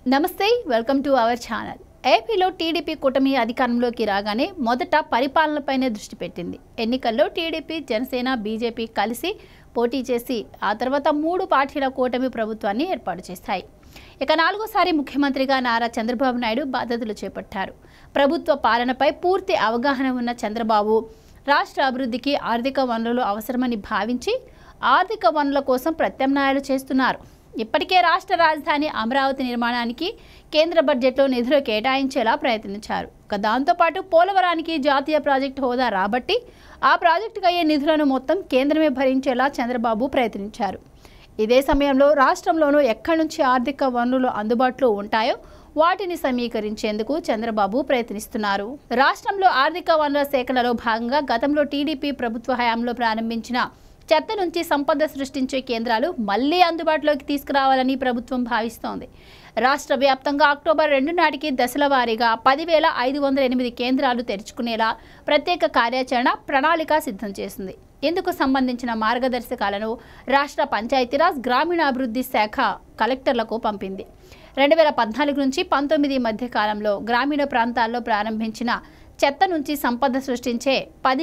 నమస్తే welcome to our channel. ఏపీలో టీడీపీ కూటమి అధికారంలోకి రాగానే మొదట పరిపాలనపైనే దృష్టి పెట్టింది. ఎన్నికల్లో టీడీపీ, జనసేన, బీజేపీ కలిసి పోటీ చేసి ఆ తర్వాత 3 పార్టీల కూటమి ప్రభుత్వాన్ని ఏర్పాటు చేశాయి. ఇక 4వ ముఖ్యమంత్రిగా నారా చంద్రబాబు నాయుడు బాధ్యతలు చేపట్టారు. ప్రభుత్వ పాలనపై పూర్తి అవగాహన ఉన్న చంద్రబాబు రాష్ట్ర అభివృద్ధికి ఆర్థిక వనరులు అవసరమని భావించి ఆర్థిక వనరుల కోసం ప్రత్యామ్నాయాలు చేస్తున్నారు. ఇప్పటికే రాష్ట్ర రాజధాని అమరావతి నిర్మాణానికి కేంద్ర బడ్జెట్లో నిధులు కేటాయించేలా ప్రయత్నించారు. దాంతోపాటు పోలవరానికి జాతీయ ప్రాజెక్టు హోదా రాబట్టి ఆ ప్రాజెక్టుకు అయ్యే నిధులను మొత్తం కేంద్రమే భరించేలా చంద్రబాబు ప్రయత్నించారు. ఇదే సమయంలో రాష్ట్రంలోనూ ఎక్కడి నుంచి ఆర్థిక వనరులు అందుబాటులో ఉంటాయో వాటిని సమీకరించేందుకు చంద్రబాబు ప్రయత్నిస్తున్నారు. రాష్ట్రంలో ఆర్థిక వనరుల సేకరణలో భాగంగా గతంలో టీడీపీ ప్రభుత్వ హయాంలో ప్రారంభించిన చెత్త నుంచి సంపద సృష్టించే కేంద్రాలు మళ్లీ అందుబాటులోకి తీసుకురావాలని ప్రభుత్వం భావిస్తోంది. రాష్ట్ర వ్యాప్తంగా అక్టోబర్ 2 నాటికి దశల వారీగా 10,508 కేంద్రాలు తెరుచుకునేలా ప్రత్యేక కార్యాచరణ ప్రణాళిక సిద్ధం చేసింది. ఇందుకు సంబంధించిన మార్గదర్శకాలను రాష్ట్ర పంచాయతీరాజ్ గ్రామీణాభివృద్ధి శాఖ కలెక్టర్లకు పంపింది. 2014 నుంచి 19 మధ్య కాలంలో గ్రామీణ ప్రాంతాల్లో ప్రారంభించిన చెత్త నుంచి సంపద సృష్టించే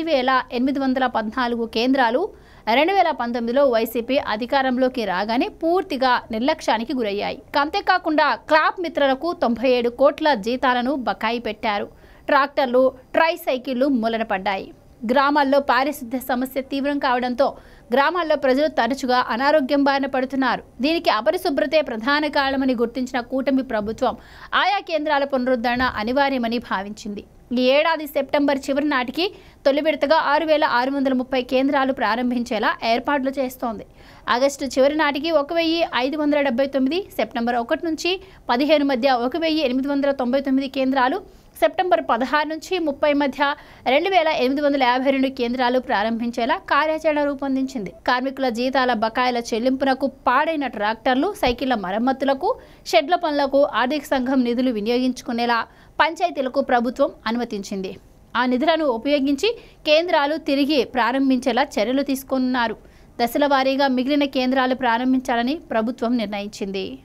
10,814 కేంద్రాలు 2019లో వైసీపీ అధికారంలోకి రాగానే పూర్తిగా నిర్లక్ష్యానికి గురయ్యాయి. అంతేకాకుండా క్లాప్ మిత్రులకు 97 కోట్ల జీతాలను బకాయి పెట్టారు. ట్రాక్టర్లు, ట్రై సైకిళ్లు మూలన పడ్డాయి. గ్రామాల్లో పారిశుద్ధ్య సమస్య తీవ్రం కావడంతో గ్రామాల్లో ప్రజలు తరచుగా అనారోగ్యం బారిన పడుతున్నారు. దీనికి అపరిశుభ్రతే ప్రధాన కారణమని గుర్తించిన కూటమి ప్రభుత్వం ఆయా కేంద్రాల పునరుద్ధరణ అనివార్యమని భావించింది. ఈ ఏడాది సెప్టెంబర్ చివరి నాటికి తొలి విడతగా 6,630 కేంద్రాలు ప్రారంభించేలా ఏర్పాట్లు చేస్తోంది. ఆగస్టు చివరి నాటికి 1,579, సెప్టెంబర్ 1 నుంచి 15 మధ్య 1,899 కేంద్రాలు, సెప్టెంబర్ 16 నుంచి 30 మధ్య 2,852 కేంద్రాలు ప్రారంభించేలా కార్యాచరణ రూపొందించింది. కార్మికుల జీతాల బకాయిల చెల్లింపునకు, పాడైన ట్రాక్టర్లు, సైకిళ్ల మరమ్మతులకు, షెడ్ల పనులకు ఆర్థిక సంఘం నిధులు వినియోగించుకునేలా పంచాయతీలకు ప్రభుత్వం అనుమతించింది. ఆ నిధులను ఉపయోగించి కేంద్రాలు తిరిగి ప్రారంభించేలా చర్యలు తీసుకున్నారు. దశల వారీగా మిగిలిన కేంద్రాలు ప్రారంభించాలని ప్రభుత్వం నిర్ణయించింది.